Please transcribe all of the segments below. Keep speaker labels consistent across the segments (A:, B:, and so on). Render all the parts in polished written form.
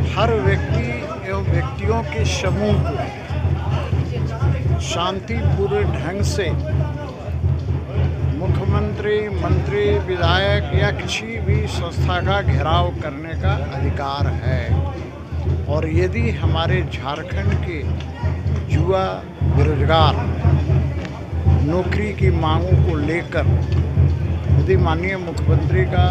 A: हर व्यक्ति एवं व्यक्तियों के समूह को शांतिपूर्ण ढंग से मुख्यमंत्री, मंत्री, विधायक या किसी भी संस्था का घेराव करने का अधिकार है। और यदि हमारे झारखंड के युवा बेरोजगार नौकरी की मांगों को लेकर यदि माननीय मुख्यमंत्री का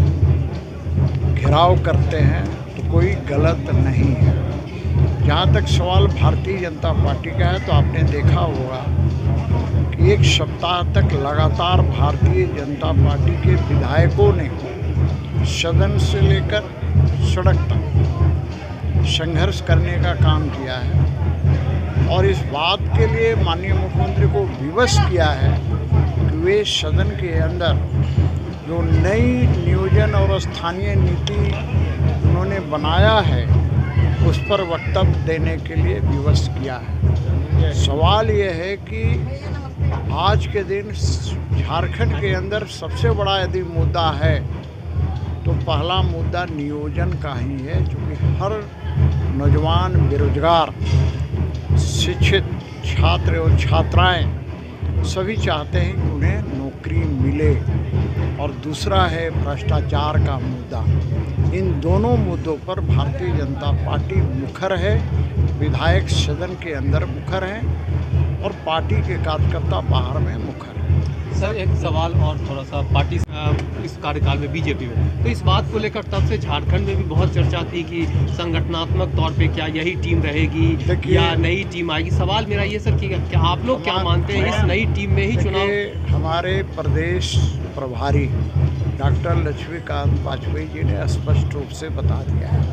A: घेराव करते हैं तो कोई गलत नहीं है। जहाँ तक सवाल भारतीय जनता पार्टी का है तो आपने देखा होगा कि एक सप्ताह तक लगातार भारतीय जनता पार्टी के विधायकों ने सदन से लेकर सड़क तक संघर्ष करने का काम किया है और इस बात के लिए माननीय मुख्यमंत्री को विवश किया है कि वे सदन के अंदर जो नई नियोजन और स्थानीय नीति उन्होंने बनाया है उस पर वक्तव्य देने के लिए विवश किया है। सवाल ये है कि आज के दिन झारखंड के अंदर सबसे बड़ा यदि मुद्दा है तो पहला मुद्दा नियोजन का ही है, क्योंकि हर नौजवान बेरोजगार शिक्षित छात्र और छात्राएं सभी चाहते हैं कि उन्हें नौकरी मिले। और दूसरा है भ्रष्टाचार का मुद्दा। इन दोनों मुद्दों पर भारतीय जनता पार्टी मुखर है, विधायक सदन के अंदर मुखर हैं और पार्टी के कार्यकर्ता बाहर में मुखर हैं।
B: सर एक सवाल और थोड़ा सा पार्टी इस कार्यकाल में बीजेपी में तो इस बात को लेकर तब से झारखंड में भी बहुत चर्चा थी कि संगठनात्मक तौर पे क्या यही टीम रहेगी या नई टीम आएगी। सवाल मेरा ये सर कि क्या आप लोग क्या मानते हैं इस नई टीम में ही चुनाव?
A: हमारे प्रदेश प्रभारी डॉक्टर लक्ष्मीकांत वाजपेयी जी ने स्पष्ट रूप से बता दिया है,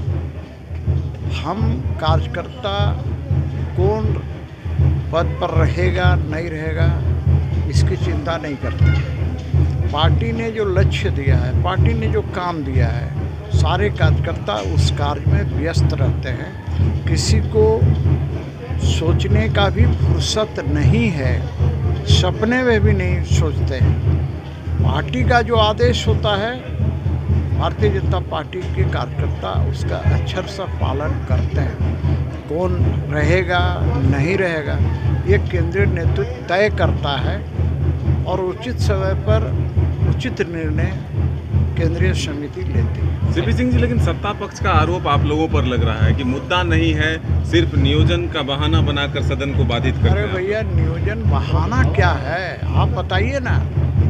A: हम कार्यकर्ता कौन पद पर रहेगा नहीं रहेगा इसकी चिंता नहीं करते। पार्टी ने जो लक्ष्य दिया है, पार्टी ने जो काम दिया है, सारे कार्यकर्ता उस कार्य में व्यस्त रहते हैं। किसी को सोचने का भी फुर्सत नहीं है, सपने में भी नहीं सोचते हैं। पार्टी का जो आदेश होता है भारतीय जनता पार्टी के कार्यकर्ता उसका अक्षर से पालन करते हैं। कौन रहेगा नहीं रहेगा ये केंद्रीय नेतृत्व तय करता है और उचित समय पर उचित निर्णय केंद्रीय समिति लेती है।
C: सीपी सिंह जी, लेकिन सत्ता पक्ष का आरोप आप लोगों पर लग रहा है कि मुद्दा नहीं है, सिर्फ नियोजन का बहाना बनाकर सदन को बाधित कर रहे हैं।
A: अरे भैया, नियोजन बहाना क्या है आप बताइए ना।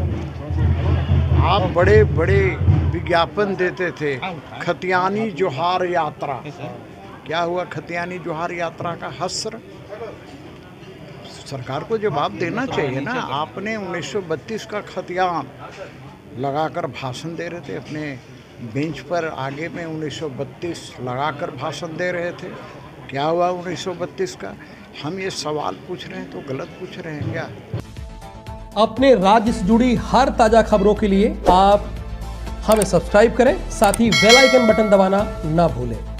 A: आप बड़े बड़े विज्ञापन देते थे, खतियानी जोहार यात्रा। क्या हुआ खतियानी जोहार यात्रा का हस्र? सरकार को जवाब देना चाहिए ना। आपने 1932 का खतियान लगाकर भाषण दे रहे थे, अपने बेंच पर आगे में 1932 लगाकर भाषण दे रहे थे। क्या हुआ 1932 का? हम ये सवाल पूछ रहे हैं तो गलत पूछ रहे हैं क्या?
D: अपने राज्य से जुड़ी हर ताजा खबरों के लिए आप हमें सब्सक्राइब करें, साथ ही बेल आइकन बटन दबाना ना भूलें।